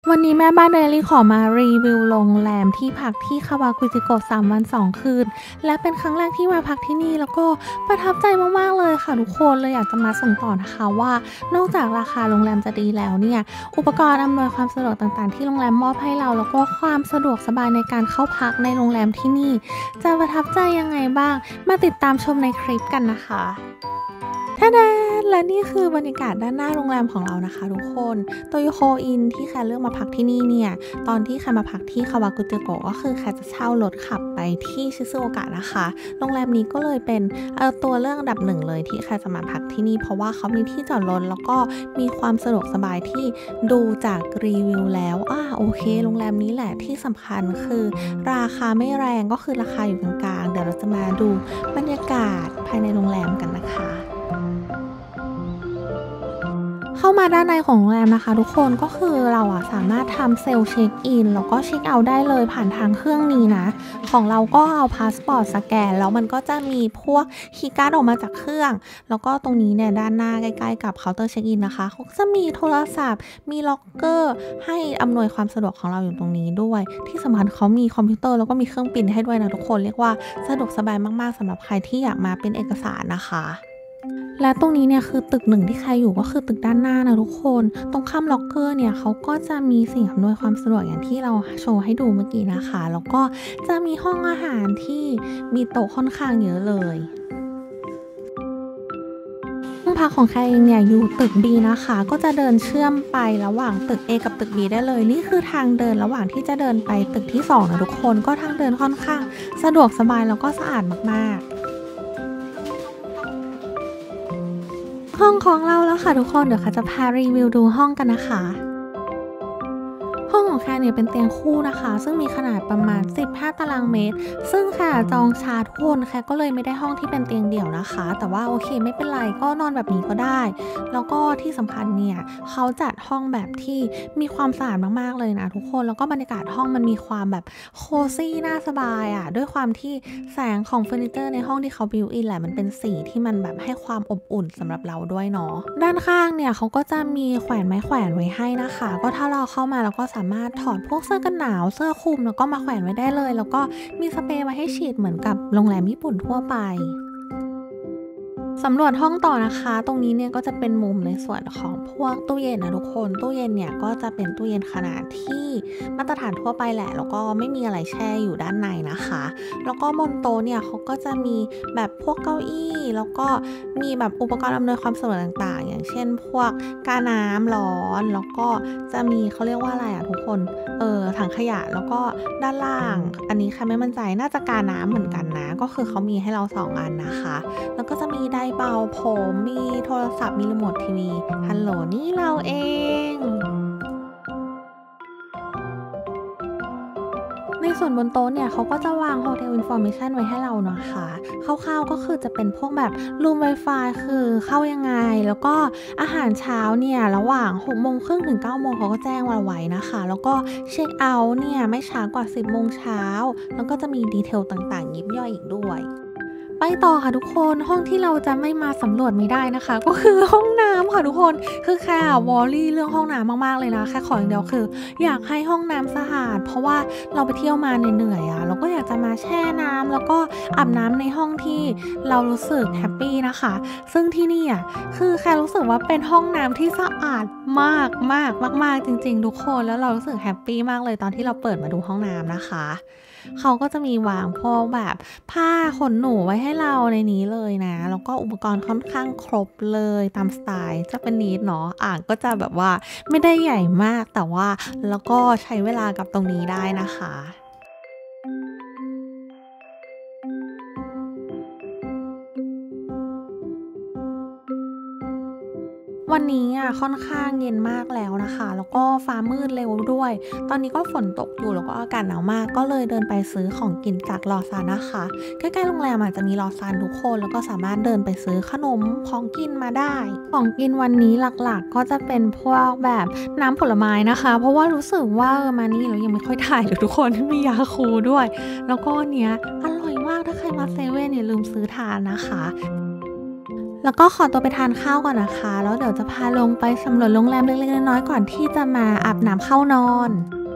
วันนี้แม่บ้านเดลี่ขอมารีวิวโรงแรมที่พักที่คาวากุจิโกะ3 วัน 2 คืนและเป็นครั้งแรกที่มาพักที่นี่แล้วก็ประทับใจมากๆเลยค่ะทุกคนเลยอยากจะมาส่งต่อนะคะว่านอกจากราคาโรงแรมจะดีแล้วเนี่ยอุปกรณ์อำนวยความสะดวกต่างๆที่โรงแรมมอบให้เราแล้วก็ความสะดวกสบายในการเข้าพักในโรงแรมที่นี่จะประทับใจยังไงบ้างมาติดตามชมในคลิปกันนะคะท่าดาและนี่คือบรรยากาศด้านหน้าโรงแรมของเรานะคะทุกคนโตโยโคอินที่แคร์เลือกมาพักที่นี่เนี่ยตอนที่แคร์มาพักที่คาวากุจิโกะก็คือแคร์จะเช่ารถขับไปที่ชิซุโอกะนะคะโรงแรมนี้ก็เลยเป็นตัวเลือกอันดับหนึ่งเลยที่แคร์จะมาพักที่นี่เพราะว่าเขามีที่จอดรถแล้วก็มีความสะดวกสบายที่ดูจากรีวิวแล้วโอเคโรงแรมนี้แหละที่สำคัญคือราคาไม่แรงก็คือราคาอยู่กลางๆเดี๋ยวเราจะมาดูบรรยากาศภายในโรงแรมกันนะคะเข้ามาด้านในของโรงแรมนะคะทุกคนก็คือเราสามารถทำเซลล์เช็คอินแล้วก็เช็คเอาท์ได้เลยผ่านทางเครื่องนี้นะของเราก็เอาพาสปอร์ตสแกนแล้วมันก็จะมีพวกคีย์การ์ดออกมาจากเครื่องแล้วก็ตรงนี้เนี่ยด้านหน้าใกล้ๆกับเคาน์เตอร์เช็คอินนะคะเขาจะมีโทรศัพท์มีล็อกเกอร์ให้อำนวยความสะดวกของเราอยู่ตรงนี้ด้วยที่สำคัญเขามีคอมพิวเตอร์แล้วก็มีเครื่องพิมพ์ให้ด้วยนะทุกคนเรียกว่าสะดวกสบายมากๆสำหรับใครที่อยากมาเป็นเอกสารนะคะและตรงนี้เนี่ยคือตึกหนึ่งที่ใครอยู่ก็คือตึกด้านหน้านะทุกคนตรงข้ามล็อกเกอร์เนี่ยเขาก็จะมีสิ่งอำนวยความสะดวกอย่างที่เราโชว์ให้ดูเมื่อกี้นะคะแล้วก็จะมีห้องอาหารที่มีโต๊ะค่อนข้างเยอะเลยห้องพักของใครเองเนี่ยอยู่ตึก B นะคะก็จะเดินเชื่อมไประหว่างตึก A กับตึก B ได้เลยนี่คือทางเดินระหว่างที่จะเดินไปตึกที่2นะทุกคนก็ทางเดินค่อนข้างสะดวกสบายแล้วก็สะอาดมากๆห้องของเราแล้วค่ะทุกคนเดี๋ยวค่ะจะพารีวิวดูห้องกันนะคะห้องของแคร์เนี่ยเป็นเตียงคู่นะคะซึ่งมีขนาดประมาณ15ตารางเมตรซึ่งค่ะจองชาทุกคนแคร์ก็เลยไม่ได้ห้องที่เป็นเตียงเดี่ยวนะคะแต่ว่าโอเคไม่เป็นไรก็นอนแบบนี้ก็ได้แล้วก็ที่สำคัญเนี่ยเขาจัดห้องแบบที่มีความสะอาดมากๆเลยนะทุกคนแล้วก็บรรยากาศห้องมันมีความแบบโคซี่น่าสบายด้วยความที่แสงของเฟอร์นิเจอร์ในห้องที่เขาบิวอินแหละมันเป็นสีที่มันแบบให้ความอบอุ่นสำหรับเราด้วยเนาะด้านข้างเนี่ยเขาก็จะมีแขวนไม้แขวนไว้ให้นะคะก็ถ้าเราเข้ามาเราก็สามารถถอดพวกเสื้อกันหนาวเสื้อคลุมแล้วก็มาแขวนไว้ได้เลยแล้วก็มีสเปรย์ไว้ให้ฉีดเหมือนกับโรงแรมญี่ปุ่นทั่วไปสำรวจห้องต่อนะคะตรงนี้เนี่ยก็จะเป็นมุมในส่วนของพวกตู้เย็นนะทุกคนตู้เย็นเนี่ยก็จะเป็นตู้เย็นขนาดที่มาตรฐานทั่วไปแหละแล้วก็ไม่มีอะไรแช่อยู่ด้านในนะคะแล้วก็บนโต๊ะเนี่ยเขาก็จะมีแบบพวกเก้าอี้แล้วก็มีแบบอุปกรณ์อำนวยความสะดวกต่างๆอย่างเช่นพวกกาน้ำร้อนแล้วก็จะมีเขาเรียกว่าอะไรทุกคนถังขยะแล้วก็ด้านล่างอันนี้ค่ะไม่มั่นใจน่าจะกาน้ำเหมือนกันนะก็คือเขามีให้เรา2อันนะคะแล้วก็จะมีไดเป่าผมมีโทรศัพท์มีรีโมททีวีฮัลโหลนี่เราเองในส่วนบนโต๊ะเนี่ยเขาก็จะวาง Hotel Information ไว้ให้เรานะคะคร่าวๆก็คือจะเป็นพวกแบบ Room Wi-Fi คือเข้ายังไงแล้วก็อาหารเช้าเนี่ยระหว่าง 6:30 ถึง 9:00 เขาก็แจ้งเราไว้นะคะแล้วก็เช็คเอาท์เนี่ยไม่ช้ากว่า 10:00 เช้าแล้วก็จะมีดีเทลต่างๆยิบย่อยอีกด้วยไปต่อค่ะทุกคนห้องที่เราจะไม่มาสำรวจไม่ได้นะคะก็คือห้องน้ำค่ะทุกคนคือแค่วอลลี่เรื่องห้องน้ำมากๆเลยนะแค่ขออย่างเดียวคืออยากให้ห้องน้ำสะอาดเพราะว่าเราไปเที่ยวมาเหนื่อยเราก็อยากจะมาแช่น้ำแล้วก็อาบน้ำในห้องที่เรารู้สึกแฮปปี้นะคะซึ่งที่นี่คือแค่รู้สึกว่าเป็นห้องน้ำที่สะอาดมากมากมากๆจริงๆทุกคนแล้วเรารู้สึกแฮปปี้มากเลยตอนที่เราเปิดมาดูห้องน้ำนะคะเขาก็จะมีวางพวกแบบผ้าขนหนูไว้ให้เราในนี้เลยนะแล้วก็อุปกรณ์ค่อนข้างครบเลยตามสไตล์จะเป็นนีดเนาะอ่างก็จะแบบว่าไม่ได้ใหญ่มากแต่ว่าแล้วก็ใช้เวลากับตรงนี้ได้นะคะวันนี้ค่อนข้างเย็นมากแล้วนะคะแล้วก็ฟ้ามืดเร็วด้วยตอนนี้ก็ฝนตกอยู่แล้วก็อากาศหนาวมากก็เลยเดินไปซื้อของกินจากลอซานนะคะใกล้ๆโรงแรมจะมีลอซานทุกคนแล้วก็สามารถเดินไปซื้อขนมของกินมาได้ของกินวันนี้หลักๆก็จะเป็นพวกแบบน้ำผลไม้นะคะเพราะว่ารู้สึกว่ามานี่เรายังไม่ค่อยถ่ายเลยทุกคนมียาคูลด้วยแล้วก็เนี้ยอร่อยมากถ้าใครมาเซเว่นอย่าลืมซื้อทานนะคะแล้วก็ขอตัวไปทานข้าวก่อนนะคะแล้วเดี๋ยวจะพาลงไปสำรวจโรงแรมเล็กๆน้อยๆก่อนที่จะมาอาบน้ำเข้านอน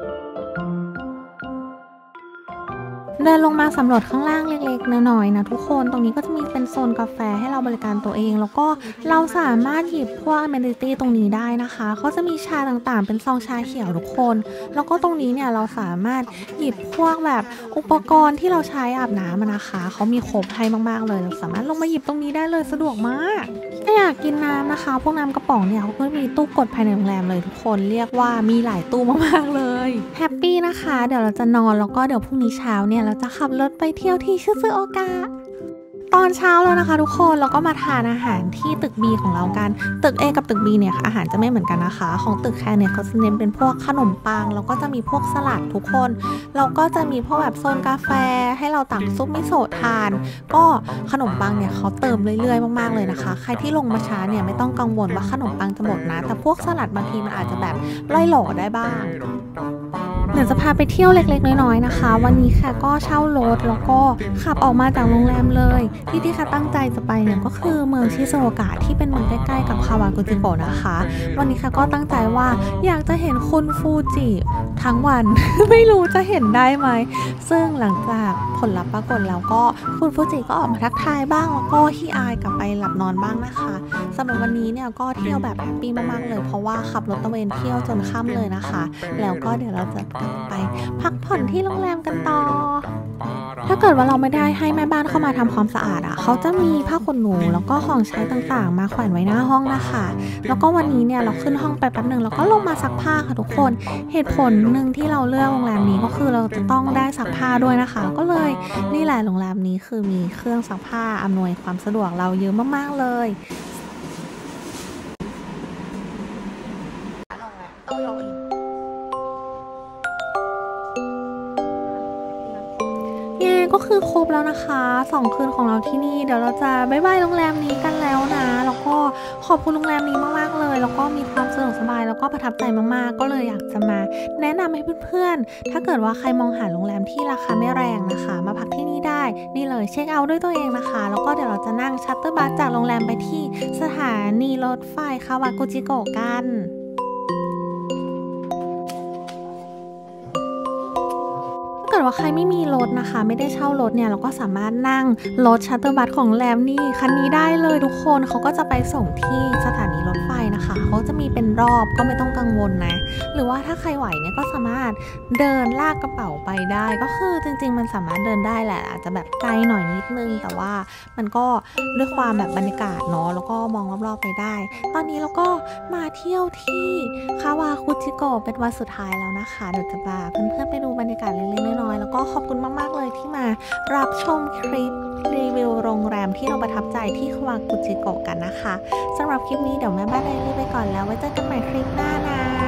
เดินลงมาสำรวจข้างล่างเล็กๆน้อยๆนะทุกคนตรงนี้ก็จะมีเป็นโซนกาแฟให้เราบริการตัวเองแล้วก็เราสามารถหยิบพวก amenity ตรงนี้ได้นะคะเขาจะมีชาต่างๆเป็นซองชาเขียวทุกคนแล้วก็ตรงนี้เนี่ยเราสามารถหยิบพวกแบบอุปกรณ์ที่เราใช้อาบน้ำนะคะเขามีครบให้มากๆเลยเราสามารถลงมาหยิบตรงนี้ได้เลยสะดวกมากถ้าอยากกินน้ำนะคะพวกน้ำกระป๋องเนี่ยเขาก็มีตู้กดภายในโรงแรมเลยทุกคนเรียกว่ามีหลายตู้มากๆเลยแฮปปี้นะคะเดี๋ยวเราจะนอนแล้วก็เดี๋ยวพรุ่งนี้เช้าเนี่ยเราจะขับรถไปเที่ยวที่ชิซึโอกะตอนเช้าแล้วนะคะทุกคนเราก็มาทานอาหารที่ตึก B ของเรากันตึก A กับตึก B เนี่ยอาหารจะไม่เหมือนกันนะคะของตึกแคร์เนี่ยเขาจะเน้นเป็นพวกขนมปังแล้วก็จะมีพวกสลัดทุกคนแล้วก็จะมีพวกแบบโซนกาแฟให้เราตักซุปมิโซะทานก็ขนมปังเนี่ยเขาเติมเรื่อยๆมากๆเลยนะคะใครที่ลงมาช้าเนี่ยไม่ต้องกังวลว่าขนมปังจะหมดนะแต่พวกสลัดบางทีมันอาจจะแบบล่อยหล่อได้บ้างเดี๋ยวจะพาไปเที่ยวเล็กๆน้อยๆนะคะวันนี้ค่ะก็เช่ารถแล้วก็ขับออกมาจากโรงแรมเลยที่ค่ะตั้งใจจะไปเนี่ยก็คือเมืองชิซูโอกะที่เป็นเมืองใกล้ๆกับคาวากุจิโกะนะคะวันนี้ค่ะก็ตั้งใจว่าอยากจะเห็นคุณฟูจิทั้งวัน ไม่รู้จะเห็นได้ไหมซึ่งหลังจากผลลัพธ์ปรากฏแล้วก็คุณฟูจิก็ออกมาทักทายบ้างแล้วก็ขี้อายกลับไปหลับนอนบ้างนะคะสำหรับวันนี้เนี่ยก็เที่ยวแบบแฮปปี้มากๆเลยเพราะว่าขับรถตะเวนเที่ยวจนค่ำเลยนะคะแล้วก็เดี๋ยวเราจะกลับไปพักผ่อนที่โรงแรมกันต่อถ้าเกิดว่าเราไม่ได้ให้แม่บ้านเข้ามาทำความสะอาดเขาจะมีผ้าขนหนูแล้วก็ของใช้ต่างๆมาแขวนไว้หน้าห้องนะคะแล้วก็วันนี้เนี่ยเราขึ้นห้องไปแป๊บนึงแล้วก็ลงมาซักผ้าค่ะทุกคนเหตุผลหนึ่งที่เราเลือกโรงแรมนี้ก็คือเราจะต้องได้ซักผ้าด้วยนะคะก็เลยนี่แหละโรงแรมนี้คือมีเครื่องซักผ้าอำนวยความสะดวกเราเยอะมากๆเลยก็คือครบแล้วนะคะ2 คืนของเราที่นี่เดี๋ยวเราจะบ๊ายบายโรงแรมนี้กันแล้วนะแล้วก็ขอบคุณโรงแรมนี้มากๆเลยแล้วก็มีความสะดวกสบายแล้วก็ประทับใจมากๆก็เลยอยากจะมาแนะนำให้เพื่อนๆถ้าเกิดว่าใครมองหาโรงแรมที่ราคาไม่แรงนะคะมาพักที่นี่ได้นี่เลยเช็คเอาท์ด้วยตัวเองนะคะแล้วก็เดี๋ยวเราจะนั่งชัตเตอร์บัสจากโรงแรมไปที่สถานีรถไฟคาวากุจิโกะกันถ้าเกิดว่าใครไม่มีรถนะคะไม่ได้เช่ารถเนี่ยเราก็สามารถนั่งรถชัตเตอร์บัสของโรงแรมนี่คันนี้ได้เลยทุกคนเขาก็จะไปส่งที่สถานีรถไฟนะคะเขาจะมีเป็นรอบก็ไม่ต้องกังวลนะหรือว่าถ้าใครไหวเนี่ยก็สามารถเดินลากกระเป๋าไปได้ก็คือจริงๆมันสามารถเดินได้แหละอาจจะแบบไกลหน่อยนิดนึงแต่ว่ามันก็ด้วยความแบบบรรยากาศเนาะแล้วก็มองรอบๆไปได้ตอนนี้เราก็มาเที่ยวที่คาวากุจิโกะเป็นวันสุดท้ายแล้วนะคะเดี๋ยวจะพาเพื่อนๆไปดูบรรยากาศเล็กๆน้อยๆแล้วก็ขอบคุณมากๆเลยที่มารับชมคลิปรีวิวโรงแรมที่เราประทับใจที่คาวากุจิโกะกันนะคะสำหรับคลิปนี้เดี๋ยวแม่บ้านไดรี่ไปก่อนแล้วไว้เจอกันใหม่คลิปหน้านะ